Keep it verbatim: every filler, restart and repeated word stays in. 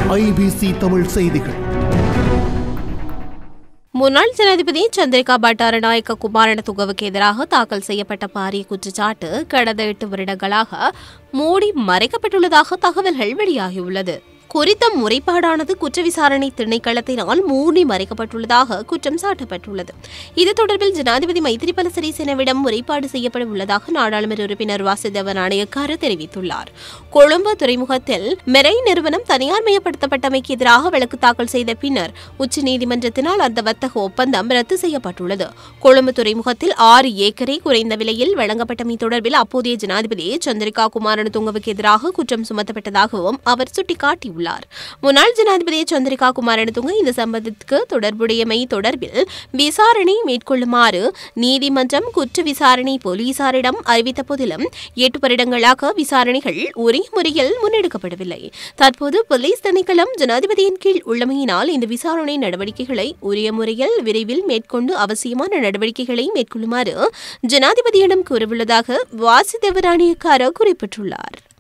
IBC Tamil செய்திகள். முன்னாள் ஜனாதிபதி சந்திரிகா பண்டாரநாயக்க குமாரணதுங்கவுக்கு எதிராக தாக்கல் செய்யப்பட்ட பாரிய குற்றச்சாட்டு கடந்த எட்டு வருடங்களாக மூடி மறைக்கப்பட்டுள்ளதாக தகவல்கள் வெளியாகியுள்ளது. குறித்த முறைப்பாடானது குற்ற விசாரணை திணைக்களத்தினால் மூடி மறைக்கப்பட்டுள்ளதாக குற்றம் சாட்டப்பட்டுள்ளது. இது தொடர்பில் ஜனாதிபதி மைத்திரிபால சிறிசேனவிடம் முறைப்பாடு செய்யப்பட உள்ளதாக நாடாளுமன்ற உறுப்பினர் வாசுதேவ நாணயக்கார தெரிவித்துள்ளார். கொழும்பு துறைமுகத்தில் மெரை நிறுவனம் தனியார்மயப்படுத்தப்பட்டமைக்கு எதிராக வழக்கு தாக்கல் செய்த பின்னர் உச்சநீதிமன்றத்தினால் அந்த வர்த்தக ஒப்பந்தம் ரத்து செய்யப்பட்டுள்ளது. கொழும்பு துறைமுகத்தில் ஆறு ஏக்கரை குறைந்த விலையில் வழங்கப்பட்டமை தொடர்பில் அப்போதைய ஜனாதிபதி சந்திரிகா குமாரணதுங்கவுக்கு எதிராக குற்றம் சுமத்தப்பட்டதாகவும் அவர் சுட்டிக்காட்டியுள்ளார். முன்னாள் ஜனாதிபதி சந்திரிகா குமாரணதுங்க இந்த சம்பவத்திற்கு தொடர்புடையமை தொடர்பில் விசாரணை மேற்கொள்ளுமாறு நீதிமன்றம் குற்ற விசாரணை போலீசாரிடம் அறிவித்த போதிலும் எட்டு வருடங்களாக விசாரணைகள் ஒரே முறையில் முன்னெடுக்கப்படவில்லை. தற்போது போலீஸ் திணைக்களம் ஜனாதிபதியின் கீழ் உள்ளமையினால் இந்த விசாரணை நடவடிக்கைகளை உரிய முறையில் விரைவில் மேற்கொண்டு அவசியமான நடவடிக்கைகளை மேற்கொள்ளுமாறு ஜனாதிபதியிடம் கூறவுள்ளதாக வாசுதேவ நாணயக்கார குறிப்பிட்டுள்ளார்.